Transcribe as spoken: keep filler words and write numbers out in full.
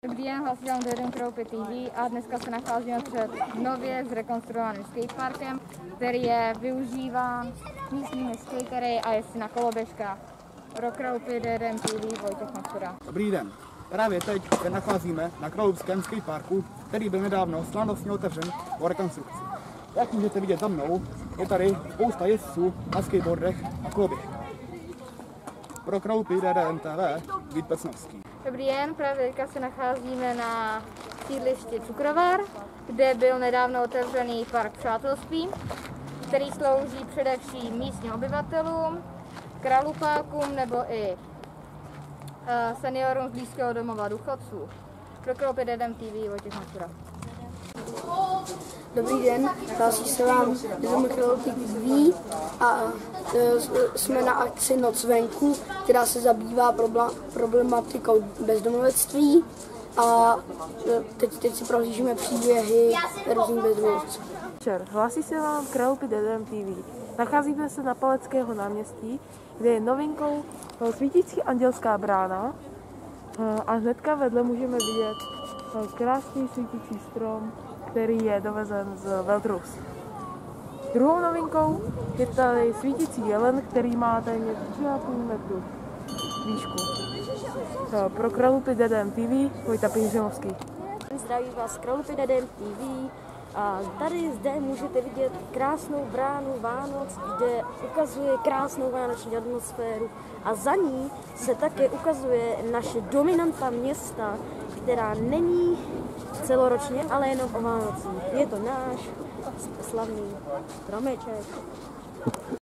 Dobrý den, hlasí vám Dedem Kroupy T V a dneska se nacházíme před nově zrekonstruovaným skateparkem, který je využíván místními skatery a jezdí na koloběžkách. Pro Kroupy Dedem T V Vojtěch Machura. Dobrý den, právě teď se nacházíme na Kraloupském skateparku, který byl nedávno slavnostně otevřen po rekonstrukci. Jak můžete vidět za mnou, je tady spousta jezdců na skateboardech a koloběžkách. Pro Kroupy D D M T V Vít Pecnovský. Dobrý den, právě teďka se nacházíme na sídlišti Cukrovar, kde byl nedávno otevřený park přátelství, který slouží především místním obyvatelům, kralupákům nebo i seniorům z blízkého domova důchodců. Pro Kroupy D D M T V Vojtěch Machura. Dobrý den, hlásí se vám Dedem Kroupy T V a e, jsme na akci Noc venku, která se zabývá problematikou bezdomovectví a e, teď, teď si prohlížíme příběhy různých bezdomovců. Hlásí se vám Kroupy D D M T V. Nacházíme se na Paleckého náměstí, kde je novinkou svítící andělská brána a hnedka vedle můžeme vidět krásný svítící strom, který je dovezen z Veltrus. Druhou novinkou je tady svítící jelen, který má téměř tři a půl metru výšku. Pro Kroupy D D M T V Vojta Pecnovský. Zdraví vás Kroupy D D M T V. A tady zde můžete vidět krásnou bránu Vánoc, kde ukazuje krásnou vánoční atmosféru a za ní se také ukazuje naše dominanta města, která není celoročně, ale jenom o Vánocích. Je to náš slavný stromeček.